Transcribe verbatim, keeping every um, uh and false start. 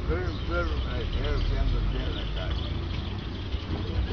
Soy enfermo, me quedo quedando aquí en la calle.